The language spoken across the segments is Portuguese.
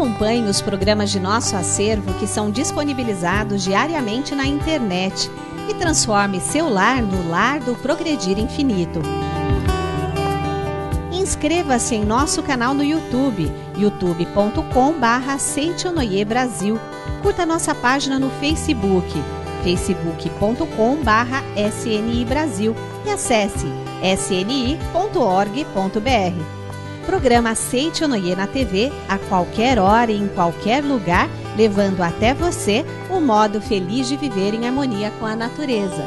Acompanhe os programas de nosso acervo que são disponibilizados diariamente na internet e transforme seu lar no lar do Progredir Infinito. Inscreva-se em nosso canal no YouTube, youtube.com/Seitonoi Brasil. Curta nossa página no Facebook, facebook.com/SNI Brasil e acesse sni.org.br. Programa Seitonoi na TV, a qualquer hora e em qualquer lugar, levando até você o modo feliz de viver em harmonia com a natureza.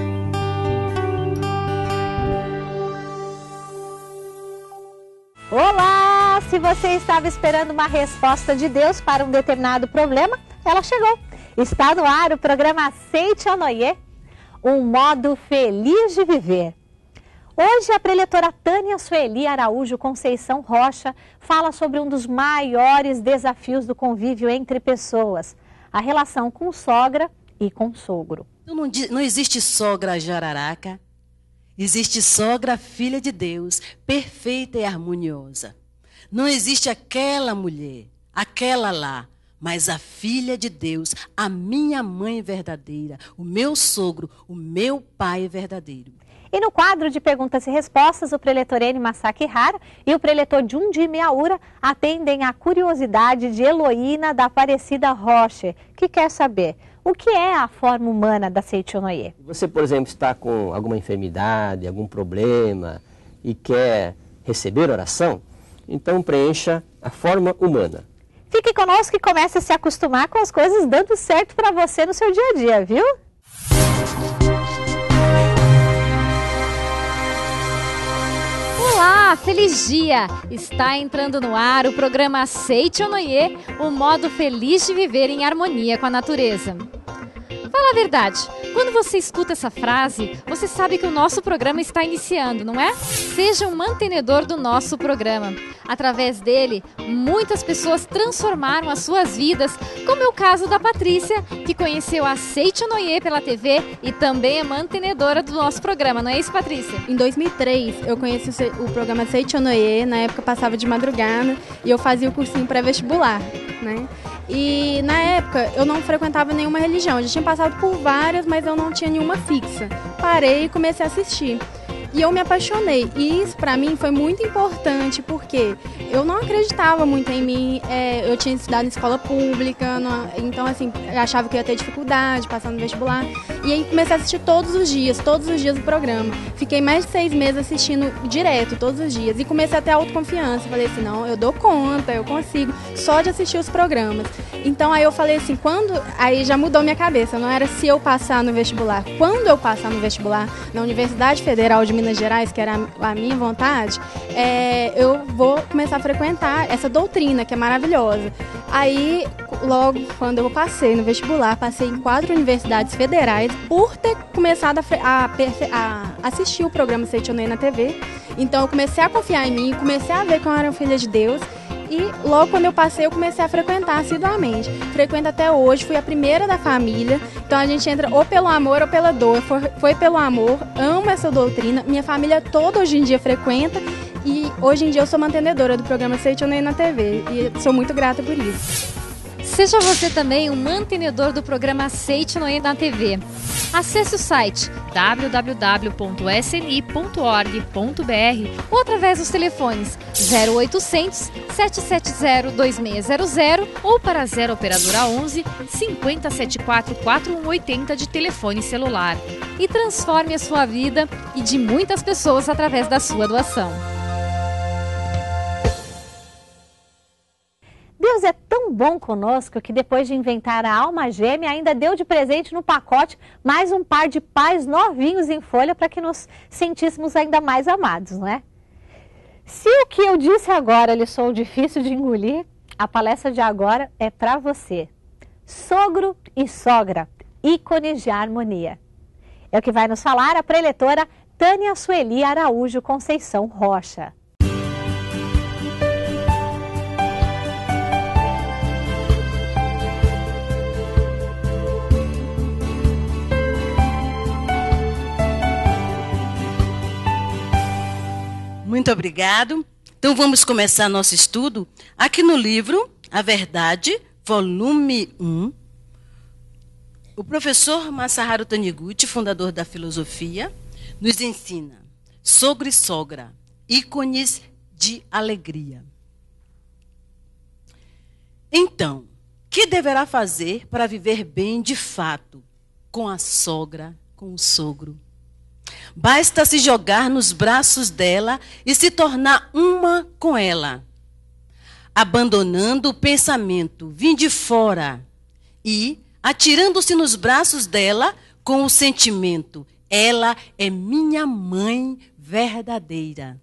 Olá! Se você estava esperando uma resposta de Deus para um determinado problema, ela chegou. Está no ar o programa Seitonoi, um modo feliz de viver. Hoje a preletora Tânia Sueli Araújo Conceição Rocha fala sobre um dos maiores desafios do convívio entre pessoas, a relação com sogra e com sogro. Não existe sogra jararaca, existe sogra filha de Deus, perfeita e harmoniosa. Não existe aquela mulher, aquela lá, mas a filha de Deus, a minha mãe verdadeira, o meu sogro, o meu pai verdadeiro. E no quadro de perguntas e respostas, o preletor Eni Masaki Hara e o preletor Jundi Miyaura atendem a curiosidade de Heloína da Aparecida Rocha, que quer saber o que é a forma humana da Seitonoi. Você, por exemplo, está com alguma enfermidade, algum problema e quer receber oração, então preencha a forma humana. Fique conosco e comece a se acostumar com as coisas dando certo para você no seu dia a dia, viu? Olá, feliz dia! Está entrando no ar o programa Seitonoi, o modo feliz de viver em harmonia com a natureza. Fala a verdade, quando você escuta essa frase, você sabe que o nosso programa está iniciando, não é? Seja um mantenedor do nosso programa. Através dele, muitas pessoas transformaram as suas vidas, como é o caso da Patrícia, que conheceu a Seitonoi pela TV e também é mantenedora do nosso programa, não é isso, Patrícia? Em 2003, eu conheci o programa Seitonoi, na época passava de madrugada e eu fazia o cursinho pré-vestibular, né? E na época eu não frequentava nenhuma religião, eu já tinha passado por várias, mas eu não tinha nenhuma fixa. Parei e comecei a assistir. E eu me apaixonei. E isso pra mim foi muito importante, porque eu não acreditava muito em mim. Eu tinha estudado em escola pública, então assim, eu achava que ia ter dificuldade passando no vestibular. E aí comecei a assistir todos os dias o programa. Fiquei mais de 6 meses assistindo direto, todos os dias. E comecei a ter autoconfiança. Falei assim, não, eu dou conta, eu consigo, só de assistir os programas. Então aí eu falei assim, aí já mudou minha cabeça, não era se eu passar no vestibular. Quando eu passar no vestibular, na Universidade Federal de Minas Gerais, que era a minha vontade, eu vou começar a frequentar essa doutrina, que é maravilhosa. Aí, logo quando eu passei no vestibular, passei em 4 universidades federais por ter começado a assistir o programa Seitonoi na TV. Então eu comecei a confiar em mim, comecei a ver que eu era filha de Deus. E logo quando eu passei, eu comecei a frequentar assiduamente. Frequento até hoje, fui a primeira da família. Então a gente entra ou pelo amor ou pela dor. Foi pelo amor, amo essa doutrina. Minha família toda hoje em dia frequenta. E hoje em dia eu sou mantenedora do programa Seitonoi na TV. E sou muito grata por isso. Seja você também um mantenedor do programa Seitonoi na TV. Acesse o site www.sni.org.br ou através dos telefones 0800 770 2600 ou para 0 operadora 11 5074 4180 de telefone celular. E transforme a sua vida e de muitas pessoas através da sua doação. Deus é tão bom conosco que depois de inventar a alma gêmea, ainda deu de presente no pacote mais um par de pais novinhos em folha para que nos sentíssemos ainda mais amados, não é? Se o que eu disse agora lhe sou difícil de engolir, a palestra de agora é para você. Sogro e sogra, ícones de harmonia. É o que vai nos falar a preletora Tânia Sueli Araújo Conceição Rocha. Muito obrigado. Então vamos começar nosso estudo aqui no livro A Verdade, volume 1. O professor Masaharu Taniguchi, fundador da filosofia, nos ensina sogro e sogra, ícones de alegria. Então, que deverá fazer para viver bem de fato com a sogra, com o sogro? Basta se jogar nos braços dela e se tornar uma com ela, abandonando o pensamento vim de fora e atirando-se nos braços dela com o sentimento: ela é minha mãe verdadeira.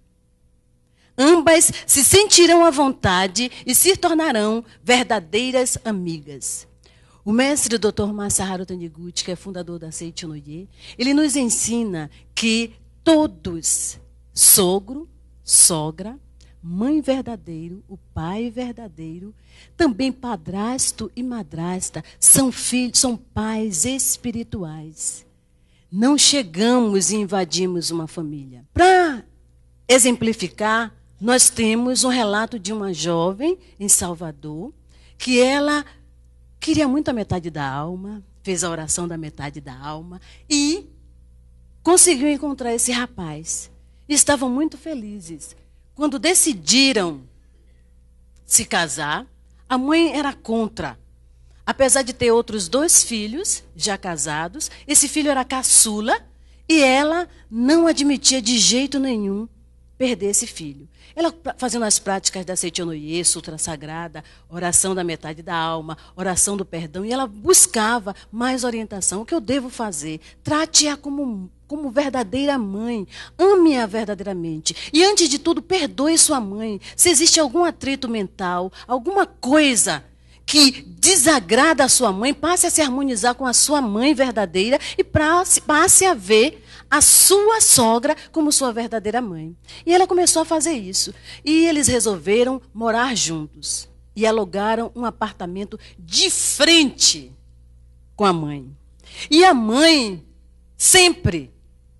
Ambas se sentirão à vontade e se tornarão verdadeiras amigas. O mestre Dr. Masaharu Taniguchi, que é fundador da Seicho Noye, ele nos ensina que todos, sogro, sogra, mãe verdadeiro, o pai verdadeiro, também padrasto e madrasta, são filhos, são pais espirituais. Não chegamos e invadimos uma família. Para exemplificar, nós temos um relato de uma jovem em Salvador, que ela queria muito a metade da alma, fez a oração da metade da alma e conseguiu encontrar esse rapaz. E estavam muito felizes. Quando decidiram se casar, a mãe era contra. Apesar de ter outros 2 filhos já casados, esse filho era caçula e ela não admitia de jeito nenhum perder esse filho. Ela fazendo as práticas da Seicho Noye, Sutra Sagrada, oração da metade da alma, oração do perdão, e ela buscava mais orientação. O que eu devo fazer? Trate-a como verdadeira mãe. Ame-a verdadeiramente. E, antes de tudo, perdoe sua mãe. Se existe algum atrito mental, alguma coisa que desagrada a sua mãe, passe a se harmonizar com a sua mãe verdadeira e passe a ver a sua sogra como sua verdadeira mãe. E ela começou a fazer isso. E eles resolveram morar juntos. E alugaram um apartamento de frente com a mãe. E a mãe sempre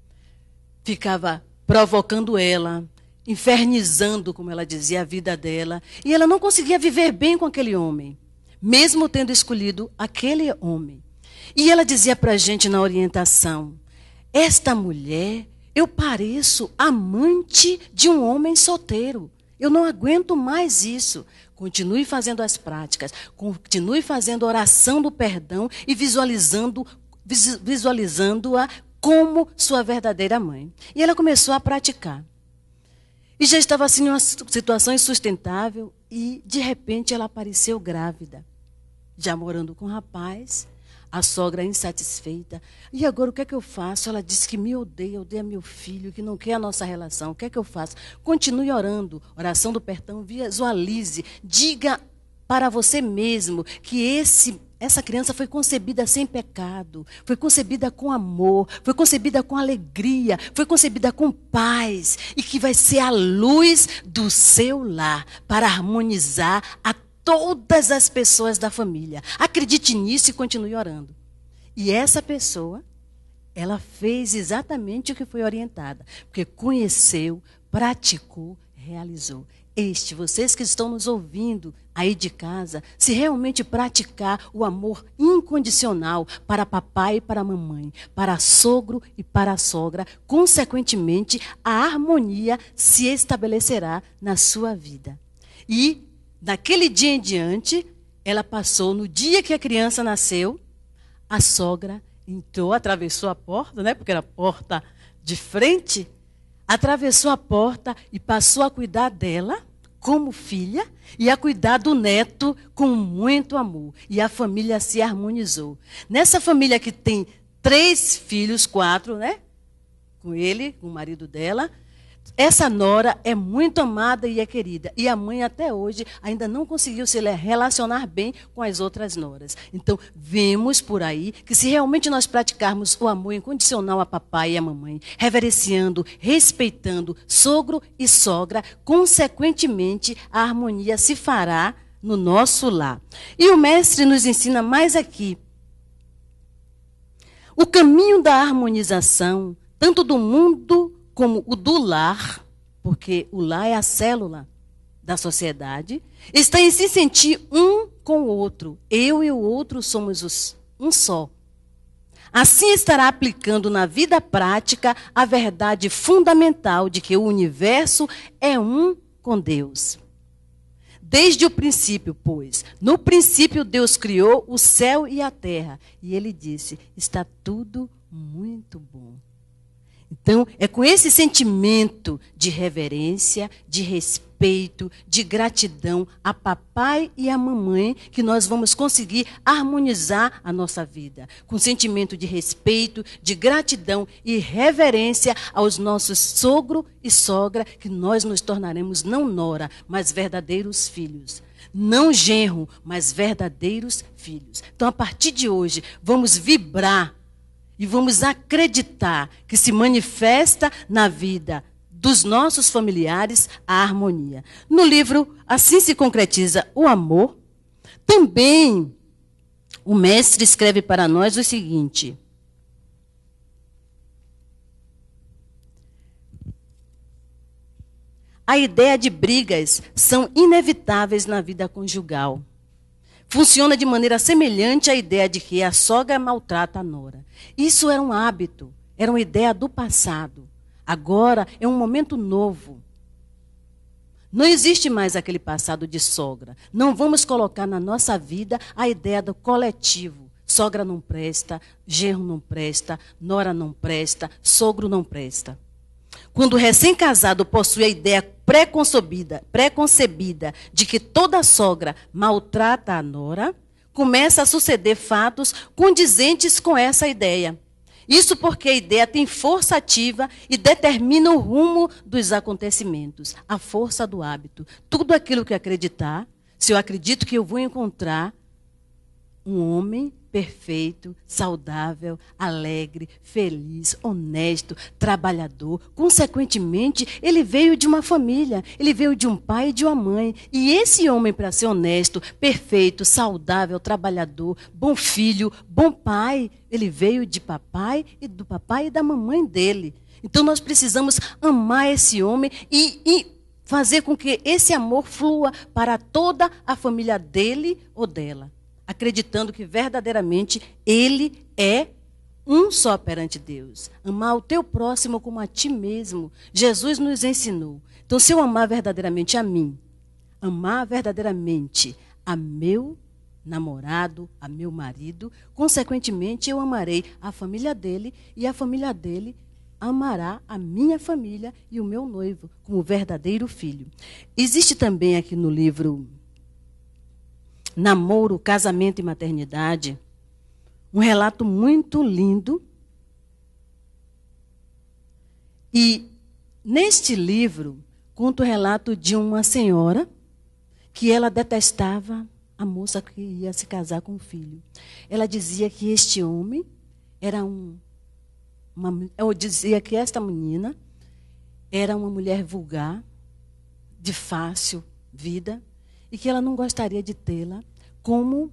ficava provocando ela, infernizando, como ela dizia, a vida dela. E ela não conseguia viver bem com aquele homem, mesmo tendo escolhido aquele homem. E ela dizia para a gente na orientação: esta mulher, eu pareço amante de um homem solteiro. Eu não aguento mais isso. Continue fazendo as práticas, continue fazendo a oração do perdão e visualizando-a como sua verdadeira mãe. E ela começou a praticar. E já estava assim em uma situação insustentável e, de repente, ela apareceu grávida. Já morando com o rapaz, a sogra insatisfeita. E agora o que é que eu faço? Ela disse que me odeia meu filho, que não quer a nossa relação. O que é que eu faço? Continue orando. Oração do perdão, visualize. Diga para você mesmo que essa criança foi concebida sem pecado, foi concebida com amor, foi concebida com alegria, foi concebida com paz e que vai ser a luz do seu lar para harmonizar a todas as pessoas da família. Acredite nisso e continue orando. E essa pessoa, ela fez exatamente o que foi orientada, porque conheceu, praticou, realizou. Vocês que estão nos ouvindo aí de casa, se realmente praticar o amor incondicional para papai e para mamãe, para sogro e para a sogra, consequentemente, a harmonia se estabelecerá na sua vida. E, daquele dia em diante, ela passou, no dia que a criança nasceu, a sogra entrou, atravessou a porta, né, porque era a porta de frente, atravessou a porta e passou a cuidar dela como filha e a cuidar do neto com muito amor. E a família se harmonizou. Nessa família que tem 3 filhos, 4, né? Com ele, com o marido dela, essa nora é muito amada e é querida. E a mãe até hoje ainda não conseguiu se relacionar bem com as outras noras. Então, vemos por aí que se realmente nós praticarmos o amor incondicional a papai e a mamãe, reverenciando, respeitando sogro e sogra, consequentemente a harmonia se fará no nosso lar. E o mestre nos ensina mais aqui. O caminho da harmonização, tanto do mundo como o do lar, porque o lar é a célula da sociedade está em se sentir um com o outro. Eu e o outro somos um só. Assim estará aplicando na vida prática a verdade fundamental de que o universo é um com Deus. Desde o princípio, pois, no princípio Deus criou o céu e a terra. E ele disse, está tudo muito bom. Então, é com esse sentimento de reverência, de respeito, de gratidão a papai e a mamãe que nós vamos conseguir harmonizar a nossa vida. Com sentimento de respeito, de gratidão e reverência aos nossos sogro e sogra, que nós nos tornaremos não nora, mas verdadeiros filhos. Não genro, mas verdadeiros filhos. Então, a partir de hoje, vamos vibrar e vamos acreditar que se manifesta na vida dos nossos familiares a harmonia. No livro Assim se concretiza o amor, também o mestre escreve para nós o seguinte: a ideia de brigas são inevitáveis na vida conjugal. Funciona de maneira semelhante à ideia de que a sogra maltrata a nora. Isso era um hábito, era uma ideia do passado. Agora é um momento novo. Não existe mais aquele passado de sogra. Não vamos colocar na nossa vida a ideia do coletivo. Sogra não presta, genro não presta, nora não presta, sogro não presta. Quando o recém-casado possui a ideia preconcebida de que toda sogra maltrata a nora, começa a suceder fatos condizentes com essa ideia. Isso porque a ideia tem força ativa e determina o rumo dos acontecimentos, a força do hábito. Tudo aquilo que acreditar, se eu acredito que eu vou encontrar um homem perfeito, saudável, alegre, feliz, honesto, trabalhador. Consequentemente, ele veio de uma família, ele veio de um pai e de uma mãe. E esse homem, para ser honesto, perfeito, saudável, trabalhador, bom filho, bom pai, ele veio de papai e do papai e da mamãe dele. Então, nós precisamos amar esse homem e fazer com que esse amor flua para toda a família dele ou dela, acreditando que verdadeiramente ele é um só perante Deus. Amar o teu próximo como a ti mesmo. Jesus nos ensinou. Então, se eu amar verdadeiramente a mim, amar verdadeiramente a meu namorado, a meu marido, consequentemente eu amarei a família dele e a família dele amará a minha família e o meu noivo como verdadeiro filho. Existe também aqui no livro Namoro, Casamento e Maternidade, um relato muito lindo. E neste livro conta o relato de uma senhora que ela detestava a moça que ia se casar com o filho. Ela dizia que este homem era eu dizia que esta menina era uma mulher vulgar, de fácil vida, e que ela não gostaria de tê-la como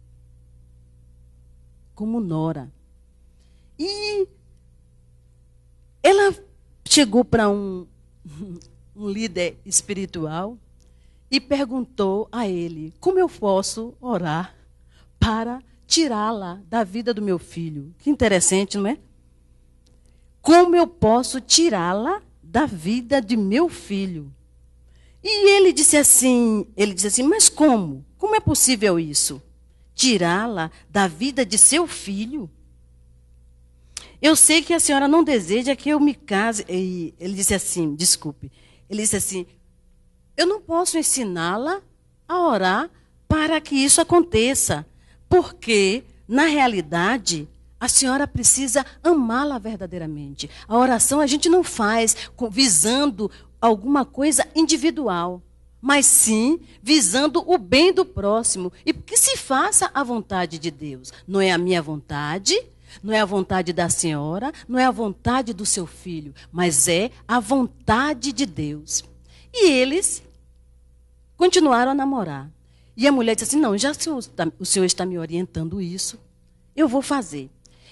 nora. E ela chegou para um líder espiritual e perguntou a ele: como eu posso orar para tirá-la da vida do meu filho? Que interessante, não é? Como eu posso tirá-la da vida de meu filho? E ele disse assim, mas como? Como é possível isso? Tirá-la da vida de seu filho? Eu sei que a senhora não deseja que eu me case. E ele disse assim, ele disse assim, eu não posso ensiná-la a orar para que isso aconteça, porque, na realidade, a senhora precisa amá-la verdadeiramente. A oração a gente não faz visando alguma coisa individual, mas sim visando o bem do próximo. E que se faça a vontade de Deus. Não é a minha vontade, não é a vontade da senhora, não é a vontade do seu filho, mas é a vontade de Deus. E eles continuaram a namorar. E a mulher disse assim, não, já o senhor está me orientando isso, eu vou fazer.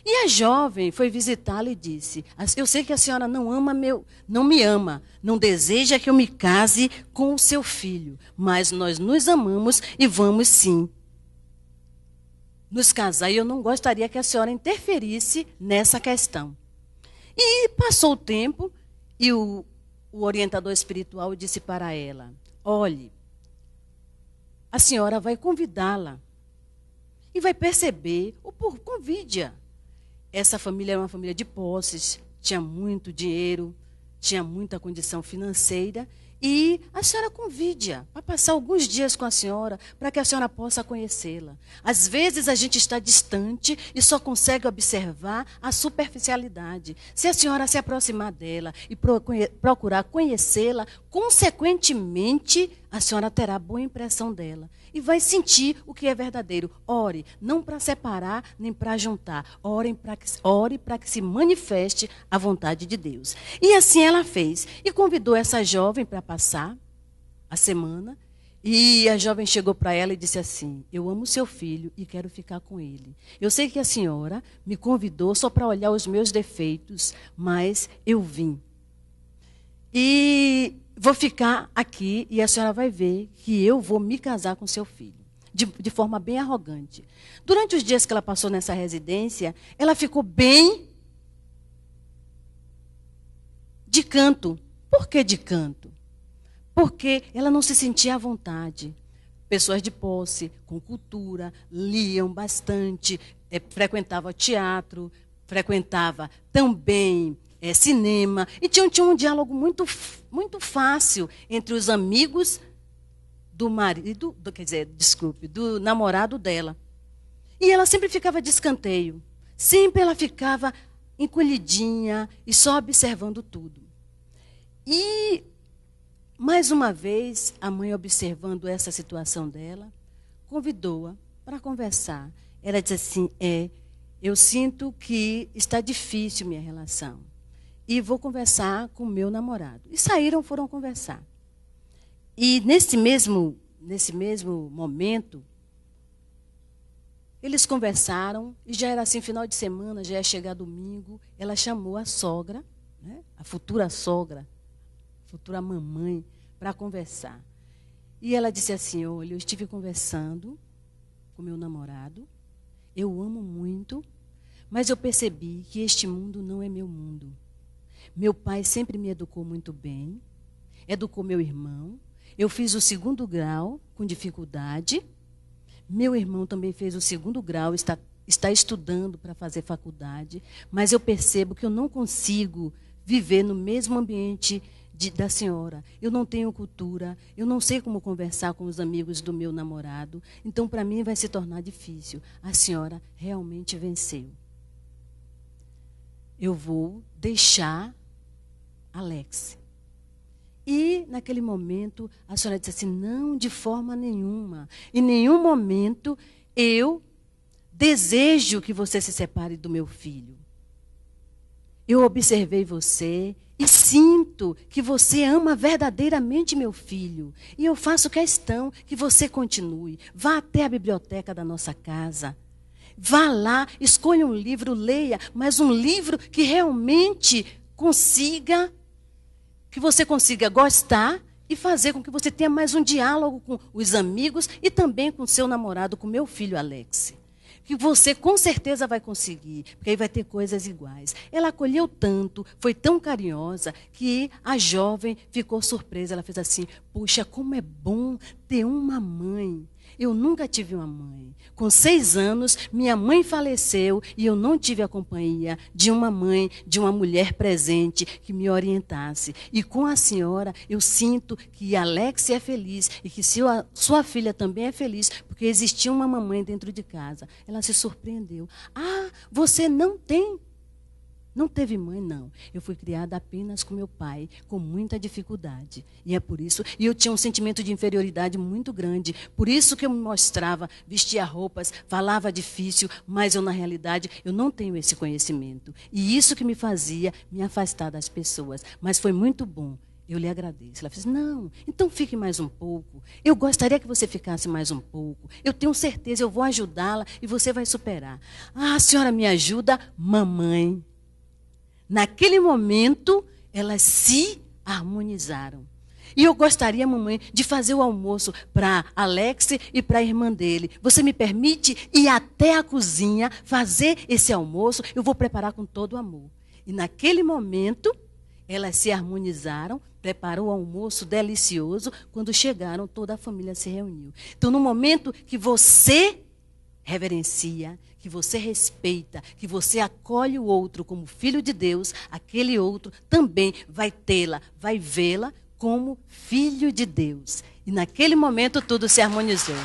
E a jovem foi visitá-la e disse: eu sei que a senhora não me ama, não deseja que eu me case com o seu filho, mas nós nos amamos e vamos sim nos casar. E eu não gostaria que a senhora interferisse nessa questão. E passou o tempo e o orientador espiritual disse para ela: olhe, a senhora vai convidá-la e vai perceber, convide-a. Essa família era uma família de posses, tinha muito dinheiro, tinha muita condição financeira, e a senhora convide-a para passar alguns dias com a senhora, para que a senhora possa conhecê-la. Às vezes a gente está distante e só consegue observar a superficialidade. Se a senhora se aproximar dela e procurar conhecê-la, consequentemente a senhora terá boa impressão dela e vai sentir o que é verdadeiro. Ore, não para separar nem para juntar. Ore para que se manifeste a vontade de Deus. E assim ela fez. E convidou essa jovem para passar a semana. E a jovem chegou para ela e disse assim: eu amo seu filho e quero ficar com ele. Eu sei que a senhora me convidou só para olhar os meus defeitos, mas eu vim. E vou ficar aqui e a senhora vai ver que eu vou me casar com seu filho. De forma bem arrogante. Durante os dias que ela passou nessa residência, ela ficou bem de canto. Por que de canto? Porque ela não se sentia à vontade. Pessoas de posse, com cultura, liam bastante, frequentava teatro, frequentava também cinema, e tinha um diálogo muito fácil entre os amigos do marido, do namorado dela. E ela sempre ficava de escanteio. Sempre ela ficava encolhidinha e só observando tudo. E, mais uma vez, a mãe, observando essa situação dela, convidou-a para conversar. Ela disse assim: eu sinto que está difícil minha relação. E vou conversar com o meu namorado. E foram conversar. E nesse mesmo momento, eles conversaram, e já era assim, final de semana, já ia chegar domingo, ela chamou a sogra, né, a futura sogra, futura mamãe, para conversar. E ela disse assim: olha, eu estive conversando com meu namorado, eu amo muito, mas eu percebi que este mundo não é meu mundo. Meu pai sempre me educou muito bem, educou meu irmão. Eu fiz o 2º grau com dificuldade. Meu irmão também fez o 2º grau, está estudando para fazer faculdade. Mas eu percebo que eu não consigo viver no mesmo ambiente da senhora. Eu não tenho cultura, eu não sei como conversar com os amigos do meu namorado. Então, para mim, vai se tornar difícil. A senhora realmente venceu. Eu vou deixar Alex. E, naquele momento, a senhora disse assim: não, de forma nenhuma. Em nenhum momento eu desejo que você se separe do meu filho. Eu observei você e sinto que você ama verdadeiramente meu filho. E eu faço questão que você continue. Vá até a biblioteca da nossa casa. Vá lá, escolha um livro, leia, mas um livro que realmente que você consiga gostar e fazer com que você tenha mais um diálogo com os amigos e também com seu namorado, com meu filho Alex. Que você com certeza vai conseguir, porque aí vai ter coisas iguais. Ela acolheu tanto, foi tão carinhosa, que a jovem ficou surpresa. Ela fez assim: puxa, como é bom ter uma mãe. Eu nunca tive uma mãe. Com 6 anos, minha mãe faleceu e eu não tive a companhia de uma mãe, de uma mulher presente que me orientasse. E com a senhora, eu sinto que Alex é feliz e que sua filha também é feliz, porque existia uma mamãe dentro de casa. Ela se surpreendeu. Ah, você não teve mãe, não. Eu fui criada apenas com meu pai, com muita dificuldade. E é por isso. E eu tinha um sentimento de inferioridade muito grande. Por isso que eu me mostrava, vestia roupas, falava difícil, mas eu, na realidade, eu não tenho esse conhecimento. E isso que me fazia me afastar das pessoas. Mas foi muito bom eu lhe agradeço. Ela disse, não, então fique mais um pouco. Eu gostaria que você ficasse mais um pouco. Eu tenho certeza, eu vou ajudá-la e você vai superar. Ah, a senhora me ajuda, mamãe. Naquele momento, elas se harmonizaram. E eu gostaria, mamãe, de fazer o almoço para Alex e para a irmã dele. Você me permite ir até a cozinha, fazer esse almoço? Eu vou preparar com todo amor. E naquele momento, elas se harmonizaram, preparou o almoço delicioso. Quando chegaram, toda a família se reuniu. Então, no momento que você reverencia, que você respeita, que você acolhe o outro como filho de Deus, aquele outro também vai tê-la, vai vê-la como filho de Deus. E naquele momento tudo se harmonizou.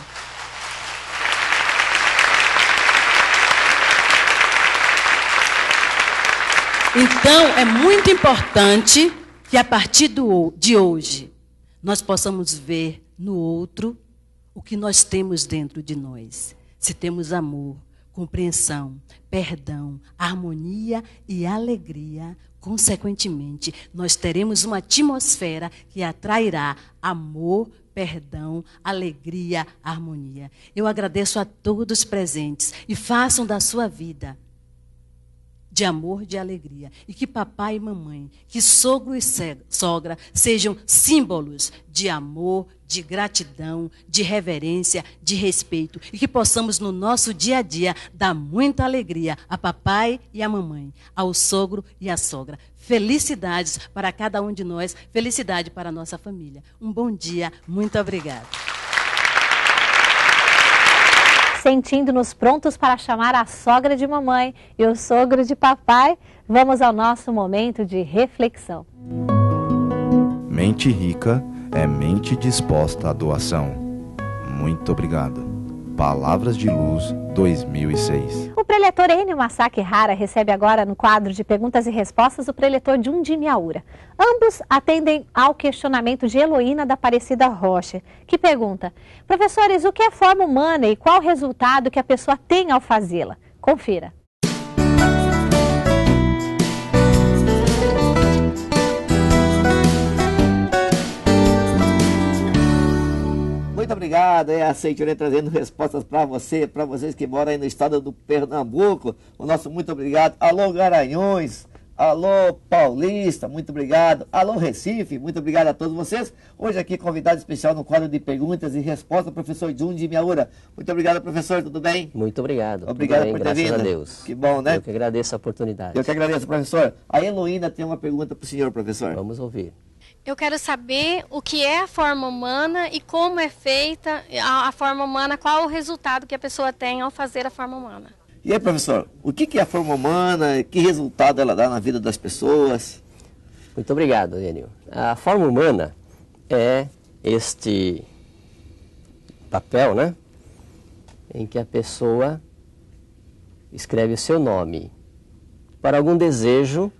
Então, é muito importante que a partir de hoje nós possamos ver no outro o que nós temos dentro de nós. Se temos amor, compreensão, perdão, harmonia e alegria, consequentemente, nós teremos uma atmosfera que atrairá amor, perdão, alegria, harmonia. Eu agradeço a todos presentes e façam da sua vida de amor, de alegria. E que papai e mamãe, que sogro e sogra sejam símbolos de amor, de gratidão, de reverência, de respeito. E que possamos no nosso dia a dia dar muita alegria a papai e a mamãe, ao sogro e à sogra. Felicidades para cada um de nós, felicidade para a nossa família. Um bom dia, muito obrigada. Sentindo-nos prontos para chamar a sogra de mamãe e o sogro de papai, vamos ao nosso momento de reflexão. Mente rica é mente disposta à doação. Muito obrigado. Palavras de Luz 2006. O preletor Enio Masaki Hara recebe agora no quadro de perguntas e respostas o preletor Jundi Miaura. Ambos atendem ao questionamento de Heloína da Aparecida Rocha, que pergunta: professores, o que é forma humana e qual o resultado que a pessoa tem ao fazê-la? Confira. Muito obrigado, a Seitione trazendo respostas para vocês que moram aí no estado do Pernambuco. O nosso muito obrigado. Alô Garanhuns, alô Paulista, muito obrigado. Alô Recife, muito obrigado a todos vocês. Hoje aqui convidado especial no quadro de perguntas e respostas, professor Jundi Miaura. Muito obrigado, professor, tudo bem? Muito obrigado. Obrigado bem, por ter vindo. Graças a Deus. Que bom, né? Eu que agradeço a oportunidade. Eu que agradeço, professor. A Heloína tem uma pergunta para o senhor, professor. Vamos ouvir. Eu quero saber o que é a forma humana e como é feita a forma humana, qual o resultado que a pessoa tem ao fazer a forma humana. E aí, professor, o que é a forma humana, que resultado ela dá na vida das pessoas? Muito obrigado, Enio. A forma humana é este papel, né, em que a pessoa escreve o seu nome para algum desejo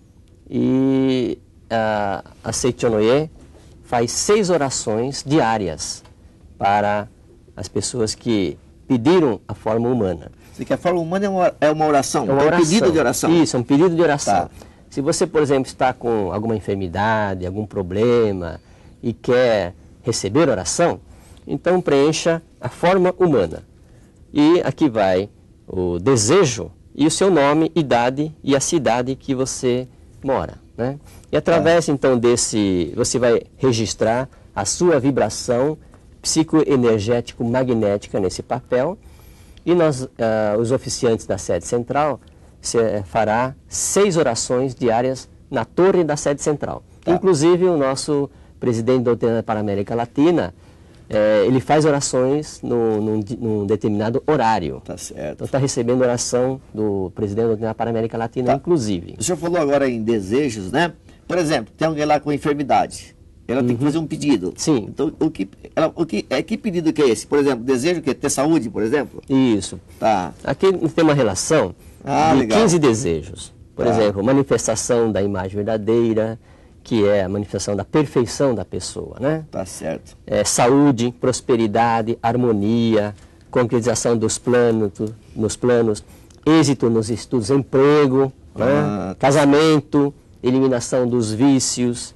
e a Seiichi Onoye faz 6 orações diárias para as pessoas que pediram a forma humana. Você quer a forma humana é uma oração? É uma oração. Um pedido de oração. Isso, é um pedido de oração. Tá. Se você, por exemplo, está com alguma enfermidade, algum problema e quer receber oração, então preencha a forma humana. E aqui vai o desejo e o seu nome, idade e a cidade que você mora, né? E através, então, desse, você vai registrar a sua vibração psicoenergético-magnética nesse papel. E nós, os oficiantes da sede central, fará 6 orações diárias na torre da sede central. Tá. Inclusive, o nosso presidente da Doutrina para a América Latina, ele faz orações num determinado horário. Tá certo. Então está recebendo oração do presidente da Doutrina para a América Latina, inclusive. O senhor falou agora em desejos, né? Por exemplo, tem alguém lá com enfermidade. Ela tem que fazer um pedido. Sim. Então, que pedido que é esse? Por exemplo, desejo que é ter saúde, por exemplo? Isso. Tá. Aqui tem uma relação de legal. 15 desejos. Por exemplo, manifestação da imagem verdadeira, que é a manifestação da perfeição da pessoa, né? Tá certo. Saúde, prosperidade, harmonia, concretização dos planos, êxito nos estudos, emprego, né? Casamento, eliminação dos vícios,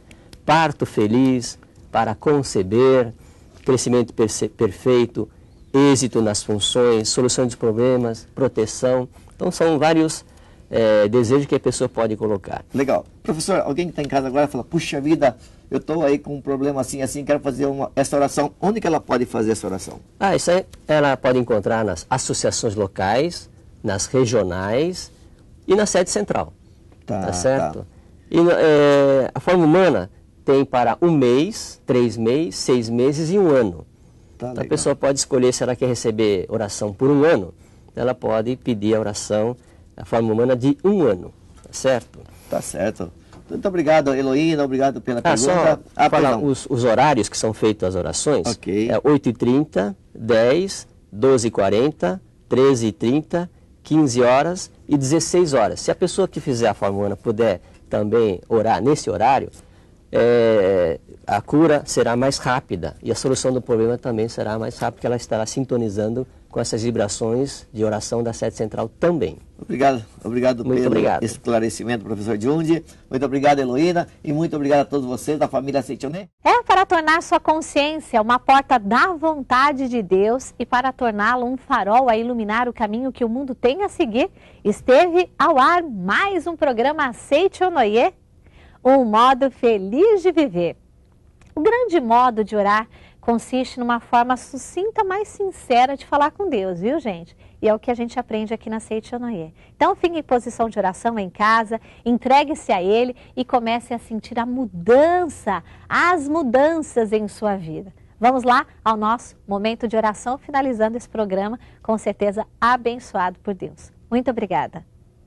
parto feliz, para conceber, crescimento perfeito, êxito nas funções, solução de problemas, proteção. Então são vários desejos que a pessoa pode colocar. Legal. Professor, alguém que está em casa agora fala, puxa vida, eu estou aí com um problema assim, quero fazer essa oração. Onde que ela pode fazer essa oração? Isso aí ela pode encontrar nas associações locais, nas regionais e na sede central. Tá certo? Tá. E a forma humana tem para 1 mês, 3 meses, 6 meses e 1 ano. Tá, então a pessoa pode escolher se ela quer receber oração por 1 ano, ela pode pedir a oração, a forma humana de 1 ano, tá certo? Tá certo. Muito obrigado, Heloína, obrigado pela pergunta. Só falar os horários que são feitas as orações. Ok. 8h30, 10, 12h40, 13h30, 15 horas e 16 horas. Se a pessoa que fizer a forma humana puder também orar nesse horário, a cura será mais rápida e a solução do problema também será mais rápida, porque ela estará sintonizando com essas vibrações de oração da sede central também. Obrigado pelo esclarecimento, professor Jundi. Muito obrigado, Heloína, e muito obrigado a todos vocês da família Seitonê. Para tornar sua consciência uma porta da vontade de Deus e para torná-lo um farol a iluminar o caminho que o mundo tem a seguir, esteve ao ar mais um programa Seitonê, um modo feliz de viver. O grande modo de orar consiste numa forma sucinta, mais sincera de falar com Deus, viu, gente? E é o que a gente aprende aqui na Seitonê. Então, fique em posição de oração em casa, entregue-se a Ele e comece a sentir a mudança, as mudanças em sua vida. Vamos lá ao nosso momento de oração, finalizando esse programa, com certeza abençoado por Deus. Muito obrigada.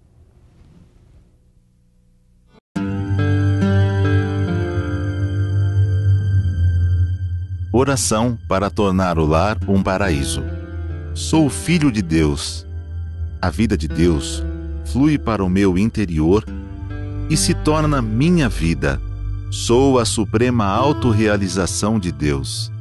Oração para tornar o lar um paraíso. Sou filho de Deus. A vida de Deus flui para o meu interior e se torna minha vida. Sou a suprema autorrealização de Deus.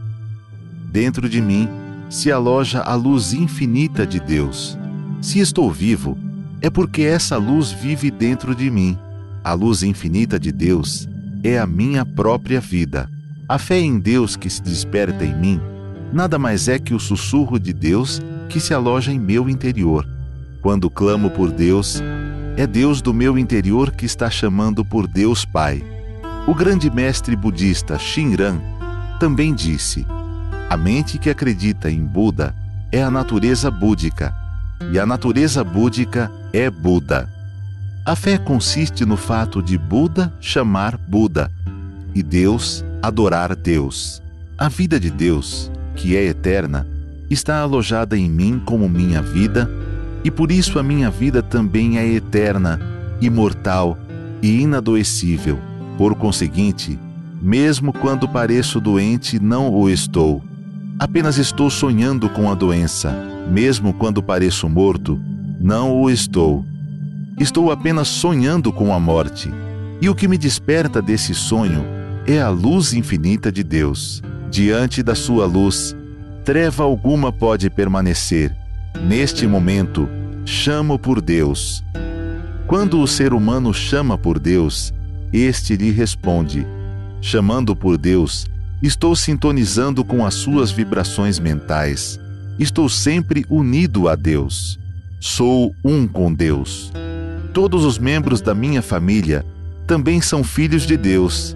Dentro de mim se aloja a luz infinita de Deus. Se estou vivo, é porque essa luz vive dentro de mim. A luz infinita de Deus é a minha própria vida. A fé em Deus que se desperta em mim nada mais é que o sussurro de Deus que se aloja em meu interior. Quando clamo por Deus, é Deus do meu interior que está chamando por Deus Pai. O grande mestre budista Shinran também disse: a mente que acredita em Buda é a natureza búdica, e a natureza búdica é Buda. A fé consiste no fato de Buda chamar Buda e Deus adorar Deus. A vida de Deus, que é eterna, está alojada em mim como minha vida, e por isso a minha vida também é eterna, imortal e inadoecível. Por conseguinte, mesmo quando pareço doente, não o estou. Apenas estou sonhando com a doença. Mesmo quando pareço morto, não o estou. Estou apenas sonhando com a morte. E o que me desperta desse sonho é a luz infinita de Deus. Diante da sua luz, treva alguma pode permanecer. Neste momento, chamo por Deus. Quando o ser humano chama por Deus, este lhe responde. Chamando por Deus, estou sintonizando com as suas vibrações mentais. Estou sempre unido a Deus. Sou um com Deus. Todos os membros da minha família também são filhos de Deus.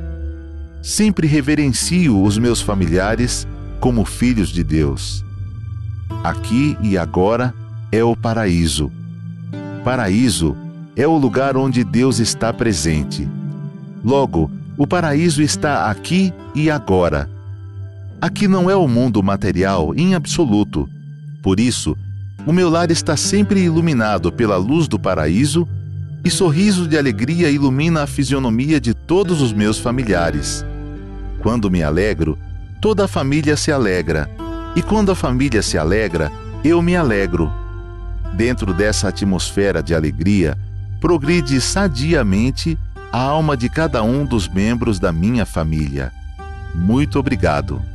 Sempre reverencio os meus familiares como filhos de Deus. Aqui e agora é o paraíso. Paraíso é o lugar onde Deus está presente. Logo, o paraíso está aqui e agora. Aqui não é o mundo material em absoluto. Por isso, o meu lar está sempre iluminado pela luz do paraíso e sorriso de alegria ilumina a fisionomia de todos os meus familiares. Quando me alegro, toda a família se alegra. E quando a família se alegra, eu me alegro. Dentro dessa atmosfera de alegria, progride sadiamente a alma de cada um dos membros da minha família. Muito obrigado.